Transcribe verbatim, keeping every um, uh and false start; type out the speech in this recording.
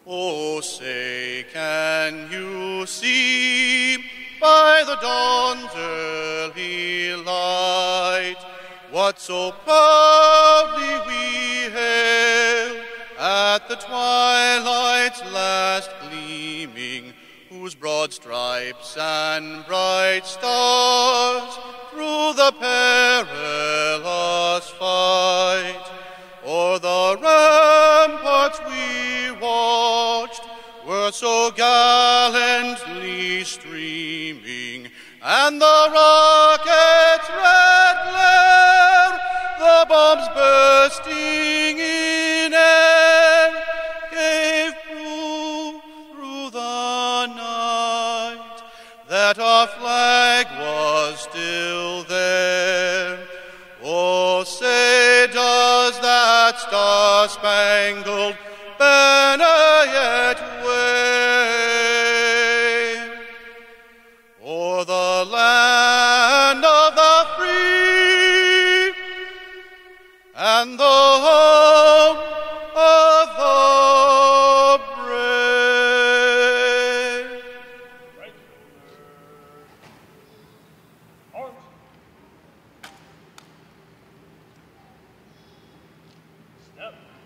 Oh, say, can you see by the dawn's early light what so proudly we hailed at the twilight's last gleaming, whose broad stripes and bright stars through the perilous fight o'er the ramparts we watched were so gallantly streaming, and the rocket's red glare, the bombs bursting in air, gave proof through the night that our flag was still there. Oh, say, does that star-spangled banner yet wave o'er the land of the free and the home of the brave? Right. Arms. Step.